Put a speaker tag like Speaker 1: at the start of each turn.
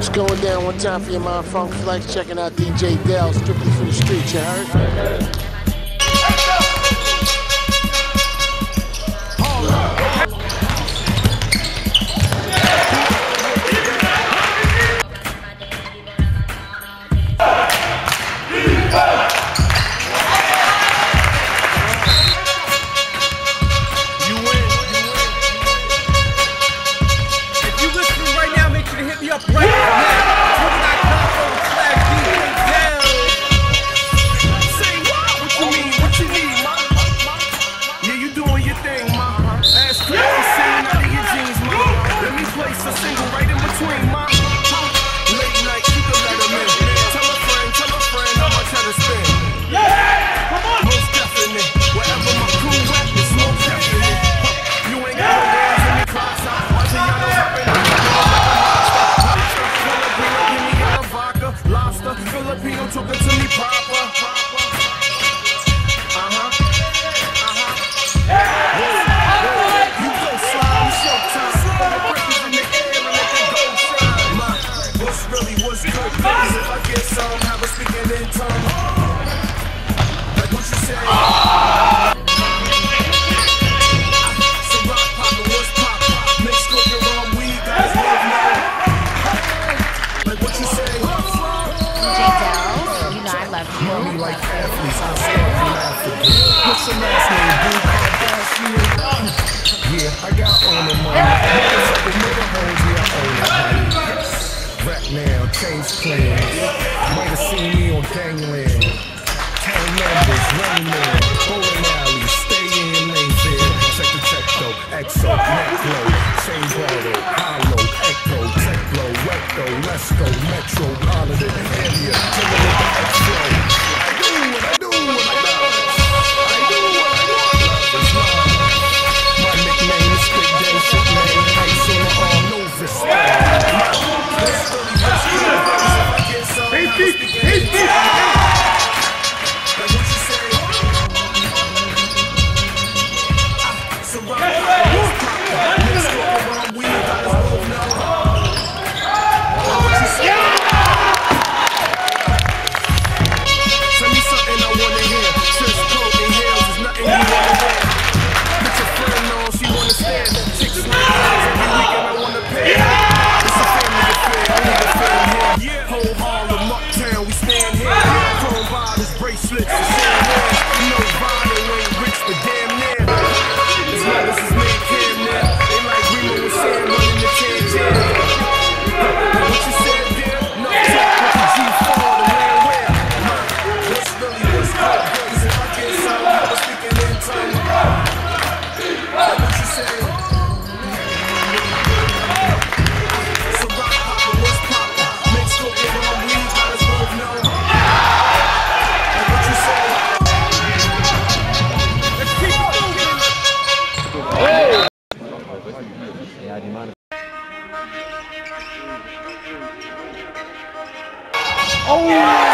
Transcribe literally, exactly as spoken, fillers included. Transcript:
Speaker 1: It's going down one time for your mind funk flex. Checking out D J Dell, strictly for the streets, you heard?
Speaker 2: Up right now, say what? What you mean? What you need, ma? Yeah, you doing your thing, ma. Ass crack is singing out of your jeans, ma. Let me place a single right in between, ma. Late night, you can let them in. Tell a friend, tell a friend how much I to spend. Yeah, come on. Most definite. Wherever my crew at, it's most definite. You ain't got no words in your clocks out. Watching y'all know happen. Lobster, Filipino talking to me proper. Uh-huh, uh-huh. You go slime, showtime. All the breakers in the air and let that go shine. My, what's really, what's good, please? If I get some, have a speaking in tongue. Like what you say? So rock poppin', what's poppin'? Mixed with your own weed, guys love now. Like what you say?
Speaker 3: Money like athletes, I start from Africa. What's your last name, boo? Yeah, I got all the money. Niggas up in middle holes, yeah, I own it. Rap now, change plans. Might have seen me on Gangland. Town numbers, running man, bowling alley, stay in lane fair. Check the check though, Exo, Neclo, chain borrow, hollow, echo, techno, recto, let's go, metro, holiday, area, till it the X-Flow.
Speaker 1: Oh!